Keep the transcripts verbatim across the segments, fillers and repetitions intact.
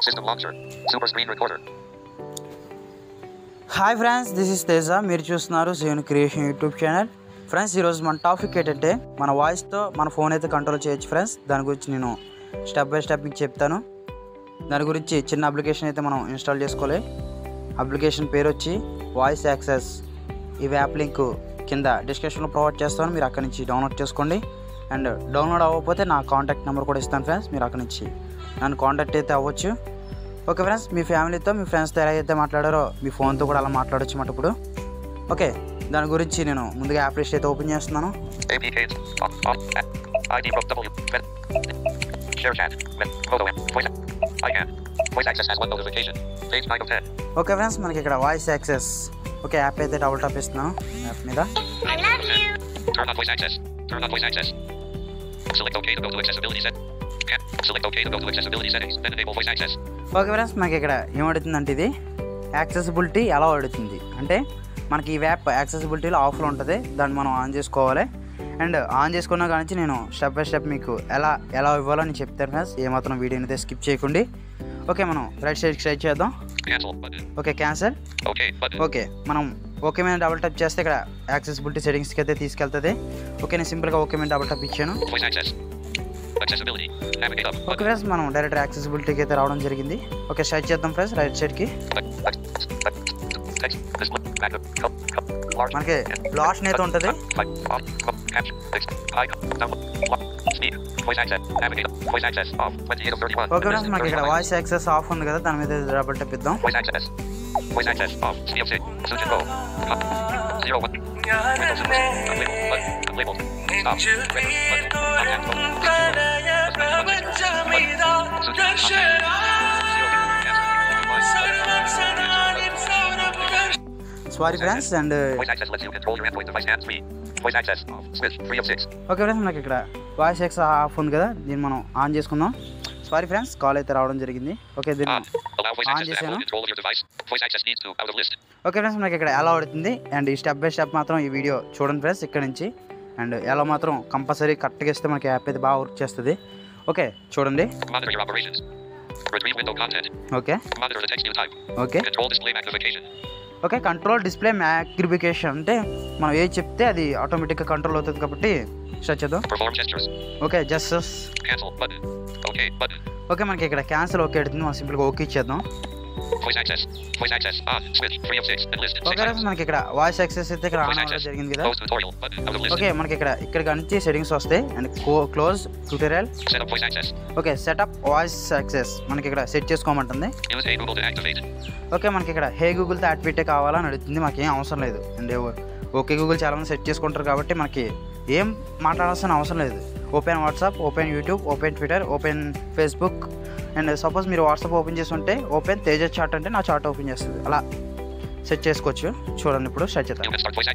System launcher. Super screen recorder. Hi friends, this is Teja. మీరు చూస్తున్నారు Jeevan creation YouTube channel. Friends, ఈరోజు మన topic ఏంటంటే మన వాయిస్తో మన ఫోన్ అయితే కంట్రోల్ చేయొచ్చు ఫ్రెండ్స్. దాని గురించి నేను స్టెప్ బై స్టెప్ మీకు చెప్తాను. దాని గురించి చిన్న అప్లికేషన్ అయితే మనం ఇన్స్టాల్ చేసుకోవాలి. అప్లికేషన్ పేరు వచ్చి వాయిస్ యాక్సెస్. ఈ యాప్ లింక్ కింద డిస్క్రిప్షన్లో ప్రొవైడ్ చేస్తాను, మీరు అక్కడి నుంచి డౌన్లోడ్ చేసుకోండి. అండ్ డౌన్లోడ్ అవ్వకపోతే నా కాంటాక్ట్ నెంబర్ కూడా ఇస్తాను ఫ్రెండ్స్, మీరు అక్కడి నుంచి నన్ను కాంటాక్ట్ అయితే అవ్వచ్చు. ఓకే ఫ్రెండ్స్, మీ ఫ్యామిలీతో మీ ఫ్రెండ్స్తో ఎలా అయితే మాట్లాడారో మీ ఫోన్తో కూడా అలా మాట్లాడవచ్చు మాట ఇప్పుడు. ఓకే, దాని గురించి నేను ముందుగా యాప్ లిస్ట్ అయితే ఓపెన్ చేస్తున్నాను. ఓకే ఫ్రెండ్స్, మనకి ఇక్కడ వాయిస్ యాక్సెస్. ఓకే, యాప్ అయితే డబుల్ టాప్ ఇస్తున్నాను యాప్ మీద. ఓకే ఫ్రెండ్స్, మనకి ఇక్కడ ఏమడుతుందంటే ఇది యాక్సెసిబిలిటీ ఎలా అడుగుతుంది అంటే మనకి ఈ యాప్ యాక్సెసిబిలిటీలో ఆఫ్లో ఉంటుంది, దాన్ని మనం ఆన్ చేసుకోవాలి. అండ్ ఆన్ చేసుకున్న కానీ నేను స్టెప్ బై స్టెప్ మీకు ఎలా ఎలా ఇవ్వాలో నేను చెప్తాను ఫ్రెండ్స్, ఏమాత్రం వీడియోని అయితే స్కిప్ చేయకండి. ఓకే, మనం రైట్ సైడ్కి స్ట్రైట్ చేద్దాం. Okay, cancel. ఓకే, మనం ఓకే మీద డబుల్ టచ్ చేస్తే ఇక్కడ యాక్సెసిబిలిటీ సెట్టింగ్స్కి అయితే తీసుకెళ్తుంది. ఓకే, నేను సింపుల్గా ఓకే మీద డబుల్ టచ్ ఇచ్చాను. ఓకే ఫ్రెండ్స్, మనం డైరెక్ట్ యాక్సెసిబిలిటీకి అయితే రావడం జరిగింది. ఓకే, స్ట్రైట్ చేద్దాం ఫ్రెండ్స్ రైట్ సైడ్కి. మనకి లాస్ట్ అయితే ఉంటుంది. ఓకే ఫ్రెండ్స్, మనకి ఇక్కడ వాయిస్ యాక్సెస్ ఆఫ్ ఉంది కదా, దాని మీద డబుల్ టచ్ ఇద్దాం. Sorry friends. And okay friends, మనకి ఇక్కడ వాయిస్ యాక్సెస్ ఆఫ్ ఉంది కదా, దీన్ని మనం ఆన్ చేసుకుందాం. సారీ ఫ్రెండ్స్, కాల్ అయితే రావడం జరిగింది. ఓకే, దీన్ని ఆన్ చేశాను. ఓకే ఫ్రెండ్స్, మనకి ఇక్కడ ఎలా అవుతుంది అండ్ ఈ స్టెప్ బై స్టెప్ మాత్రం ఈ వీడియో చూడండి ఫ్రెండ్స్ ఇక్కడ నుంచి. అండ్ ఎలా మాత్రం కంపల్సరీ కరెక్ట్గా ఇస్తే మనకి యాప్ అయితే బాగా వర్క్ చేస్తుంది. ఓకే, చూడండి. Okay okay okay control display magnification అంటే మనం ఏది చెప్తే అది ఆటోమేటిక్గా కంట్రోల్ అవుతుంది కాబట్టి స్టార్ట్ చేద్దాం. ఓకే, జస్టస్. ఓకే, మనకి ఇక్కడ క్యాన్సిల్ ఓకే అడుగుతుంది, మనం సింపుల్గా ఓకే ఇచ్చేద్దాం. ఓకే, మనకి ఇక్కడ వాయిస్ యాక్సెస్ అయితే ఇక్కడ ఆన్ అవ్వడం జరిగింది కదా. ఓకే, మనకి ఇక్కడ ఇక్కడ నుంచి సెట్టింగ్స్ వస్తాయి and close tutorial. Okay, setup voice access మనకి ఇక్కడ సెట్ చేసుకోమంటుంది. ఓకే, మనకి ఇక్కడ హే గూగుల్తో యాక్టివేట్ కావాలని అడుగుతుంది, మాకేం అవసరం లేదు. అండ్ ఓకే గూగుల్ చాలామంది సెట్ చేసుకుంటారు కాబట్టి మనకి ఏం మాట్లాడాల్సిన అవసరం లేదు. Open WhatsApp, open YouTube, open Twitter, open Facebook. And suppose మీరు వాట్సాప్ ఓపెన్ చేసి ఉంటే ఓపెన్ తేజ చాట్ అంటే నా చాట్ ఓపెన్ చేస్తుంది, అలా సెట్ చేసుకోవచ్చు. చూడండి, ఇప్పుడు సెట్ చేద్దాం.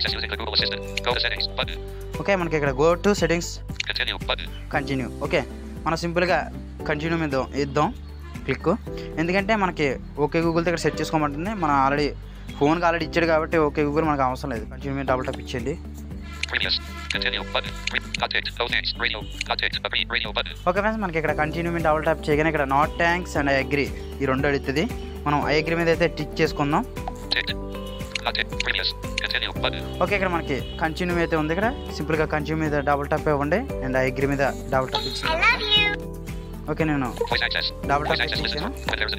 ఓకే, మనకి ఇక్కడ go to settings, continue. Okay, మనం సింపుల్గా కంటిన్యూ మీద ఇద్దాం క్లిక్. ఎందుకంటే మనకి ఓకే గూగుల్తో ఇక్కడ సెట్ చేసుకోమంటుంది, మనం ఆల్రెడీ ఫోన్కి ఆల్రెడీ ఇచ్చాడు కాబట్టి ఓకే గూగుల్ మనకు అవసరం లేదు. కంటిన్యూ మీద డబుల్ టాప్ ఇచ్చేయండి. ఓకే ఫ్రెండ్స్, మనకి ఇక్కడ కంటిన్యూ మీద డబుల్ టాప్ చేయగానే ఇక్కడ not thanks and I agree ఈ రెండు అడుగుతుంది. మనం ఐ అగ్రీ మీద అయితే టిక్ చేసుకుందాం. ఓకే, ఇక్కడ మనకి కంటిన్యూ అయితే ఉంది, ఇక్కడ సింపుల్గా కంటిన్యూ మీద డబుల్ టాప్ ఇవ్వండి అండ్ ఐ అగ్రీ మీద డబుల్ టాప్ ఇచ్చింది. ఓకే, నేను డబుల్ టాప్ చేసాను.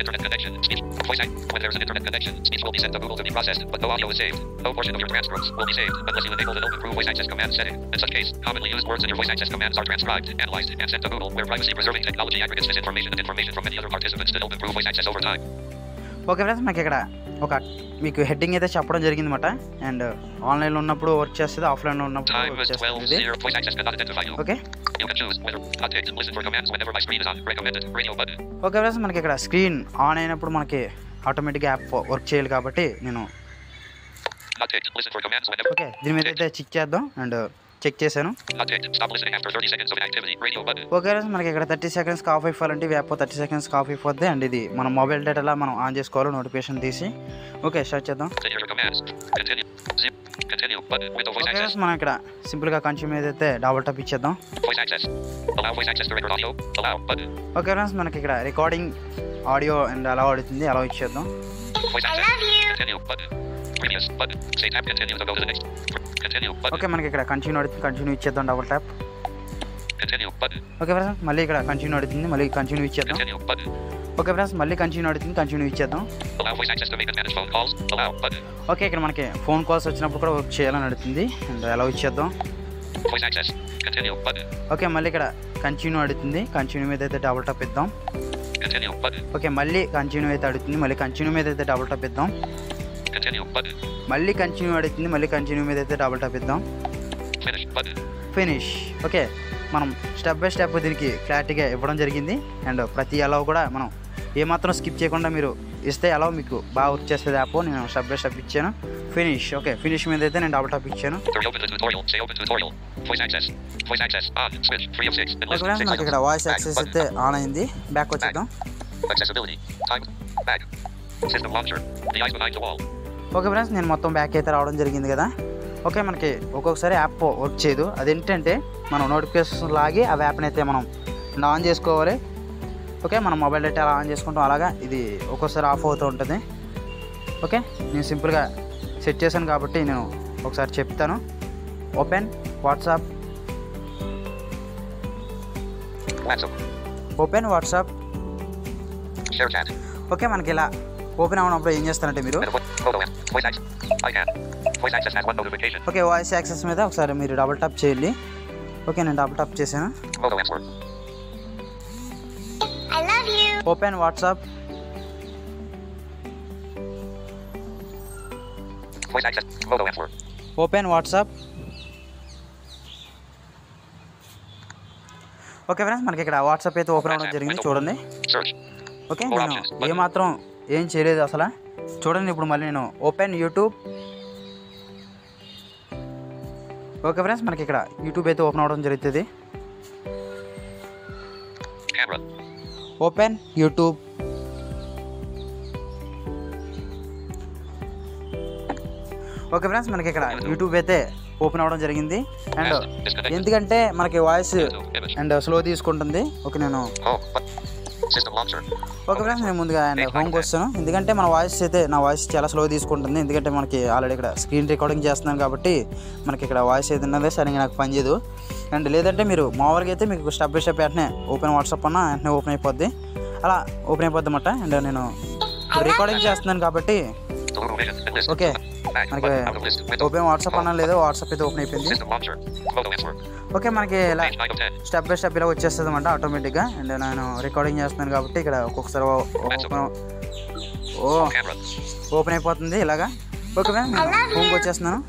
ఓకే ఫ్రెండ్స్, మనకి ఇక్కడ ఒక మీకు హెడ్డింగ్ అయితే చెప్పడం జరిగింది అనమాట. అండ్ ఆన్లైన్లో ఉన్నప్పుడు వర్క్ చేస్తుంది, ఆఫ్లైన్లో ఉన్నప్పుడు వర్క్ చేస్తుంది. ఓకే ఓకే ఫ్రెండ్స్, మనకి ఇక్కడ స్క్రీన్ ఆన్ అయినప్పుడు మనకి ఆటోమేటిక్గా యాప్ వర్క్ చేయాలి కాబట్టి నేను ఓకే దీని మీద అయితే చెక్ చేద్దాం. అండ్ చెక్ చేశాను. ఓకే మనకి ఇక్కడ థర్టీ సెకండ్స్ ఆఫ్ అయిపోవాలంటే యాప్ థర్టీ సెకండ్స్ ఆఫ్ అయిపోద్ది. అండ్ ఇది మన మొబైల్ డేటాలా మనం ఆన్ చేసుకోవాలి నోటిఫికేషన్ తీసి. ఓకే స్టార్ట్ చేద్దాం. Continue button. Window voice okay access. Friends మనం ఇక్కడ సింపుల్గా కంటిన్యూ మీద అయితే డబుల్ టాప్ ఇచ్చేద్దాం. Voice access. Allow voice access to record audio. Allow button. Okay friends మనకి ఇక్కడ రికార్డింగ్ ఆడియో అండ్ అలా అడుగుతుంది, అలా ఇచ్చేద్దాం. Voice access. Continue button. Previous button. Say tap continue to go to the next. Continue button. Okay మనకి ఇక్కడ continue అడుగుతుంది, continue ఇచ్చేద్దాం double tap. Continue button. Okay friends మళ్ళీ ఇక్కడ కంటిన్యూ అడుగుతుంది, మళ్ళీ కంటిన్యూ ఇచ్చేద్దాం. Continue button. ఓకే ఫ్రెండ్స్ మళ్ళీ కంటిన్యూ అడుగుతుంది, కంటిన్యూ ఇచ్చేద్దాం. Allow voice access to make and manage phone calls. Allow button. Okay ఇక్కడ మనకి ఫోన్ కాల్స్ వచ్చినప్పుడు కూడా వర్క్ చేయాలని అడుగుతుంది అండ్ అలా ఇచ్చేద్దాం. Voice access. Continue button. Okay మళ్ళీ ఇక్కడ కంటిన్యూ అడుగుతుంది, కంటిన్యూ మీద అయితే డబుల్ టాప్ ఇద్దాం. Continue button. ఓకే మళ్ళీ కంటిన్యూ అయితే అడుగుతుంది, మళ్ళీ కంటిన్యూ మీద అయితే డబుల్ టాప్ ఇద్దాం. Continue button. మళ్ళీ కంటిన్యూ అడుగుతుంది, మళ్ళీ కంటిన్యూ మీద అయితే డబుల్ టాప్ ఇద్దాం. Finish button. ఫినిష్. ఓకే మనం స్టెప్ బై స్టెప్ దీనికి క్లారిటీగా ఇవ్వడం జరిగింది అండ్ ప్రతి అలవ్ కూడా మనం ఏమాత్రం స్కిప్ చేయకుండా మీరు ఇస్తే అలవ్ మీకు బాగా వర్క్ చేస్తుంది యాప్. నేను స్టెప్ బై స్టెప్ ఇచ్చాను. ఫినిష్. ఓకే ఫినిష్ మీద అయితే నేను డబుల్ టాప్ ఇచ్చాను. To reopen the tutorial, say open tutorial. Voice access. Voice access. On. Switch. three of six. And list okay six నాకు ఇక్కడ items. Voice Back access button. అయితే on అయింది. Back వచ్చేద్దాం. Accessibility. Time. Back. System launcher. The eyes behind the wall. Okay friends నేను మొత్తం back అయితే రావడం జరిగింది కదా. ఓకే మనకి ఒక్కొక్కసారి యాప్ వర్క్ చేయదు. అదేంటంటే మనం నోటిఫికేషన్ లాగి ఆ యాప్ని అయితే మనం ఆన్ చేసుకోవాలి. ఓకే మనం మొబైల్ డేటా అలా ఆన్ చేసుకుంటాం, అలాగా ఇది ఒక్కోసారి ఆఫ్ అవుతూ ఉంటుంది. ఓకే నేను సింపుల్గా సెట్ చేశాను కాబట్టి నేను ఒకసారి చెప్తాను. Open WhatsApp. WhatsApp. Open WhatsApp. Share chat. Okay మనకి ఇలా ఓపెన్ అవ్వనప్పుడు ఏం చేస్తారంటే మీరు And a photo app. Voice access. I can. Voice access has one notification. Okay voice access మీద ఒకసారి మీరు డబుల్ టాప్ చేయండి. ఓకే నేను డబుల్ టాప్ చేశాను. Photo answer. I love you. Open WhatsApp. Voice access. Photo answer. Open WhatsApp. Okay friends మనకి ఇక్కడ WhatsApp అయితే open అవ్వడం జరిగింది చూడండి. Search. ఓకే నేను ఏమాత్రం ఏం చేయలేదు అసలు. చూడండి ఇప్పుడు మళ్ళీ నేను ఓపెన్ యూట్యూబ్. ఓకే ఫ్రెండ్స్ మనకి ఇక్కడ యూట్యూబ్ అయితే ఓపెన్ అవ్వడం జరుగుతుంది. Camera. Open YouTube. Okay friends మనకి ఇక్కడ యూట్యూబ్ అయితే ఓపెన్ అవ్వడం జరిగింది అండ్ ఎందుకంటే మనకి వాయిస్ అండ్ స్లో తీసుకుంటుంది. ఓకే నేను Home. Button. System launcher. Okay friends నేను ముందుగా అండ్ హోమ్కి వస్తాను. ఎందుకంటే మన వాయిస్ అయితే నా వాయిస్ చాలా స్లో తీసుకుంటుంది. ఎందుకంటే మనకి ఆల్రెడీ ఇక్కడ స్క్రీన్ రికార్డింగ్ చేస్తున్నాను కాబట్టి మనకి ఇక్కడ వాయిస్ అయితే ఉన్నదే సరిగ్గా నాకు పనిచేయదు. అండ్ లేదంటే మీరు మామూలుగా అయితే మీకు స్టెప్ బై స్టెప్ వెంటనే ఓపెన్ వాట్సాప్ అన్న వెంటనే ఓపెన్ అయిపోద్ది, అలా ఓపెన్ అయిపోద్ది అన్నమాట. అండ్ నేను రికార్డింగ్ చేస్తున్నాను కాబట్టి Total vision. And list. Okay Back. మనకి Button. Out of list. Window. Open WhatsApp అన్నా లేదో వాట్సాప్ అయితే ఓపెన్ అయిపోయింది. System launcher. Photo answer. Okay మనకి ఇలా Page nine of ten. Step by step ఇలా వచ్చేస్తుంది అనమాట ఆటోమేటిక్గా. అండ్ నేను రికార్డింగ్ చేస్తున్నాను కాబట్టి ఇక్కడ ఒక్కొక్కసారి ఓపెన్ ఓ Camera. ఓపెన్ అయిపోతుంది ఇలాగా. ఓకే ఫ్రెండ్స్ నేను హోమ్కి వచ్చేస్తున్నాను.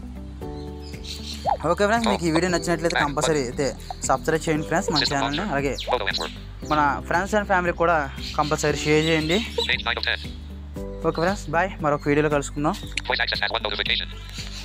ఓకే ఫ్రెండ్స్ మీకు ఈ వీడియో నచ్చినట్లయితే కంపల్సరీ అయితే సబ్స్క్రైబ్ చేయండి ఫ్రెండ్స్ మన ఛానల్ని. అలాగే Photo answer. మన ఫ్రెండ్స్ అండ్ ఫ్యామిలీ కూడా కంపల్సరీ షేర్ చేయండి. Page nine of ten. Okay friends bye, మరొక వీడియోలో కలుసుకుందాం. Voice access has one notification.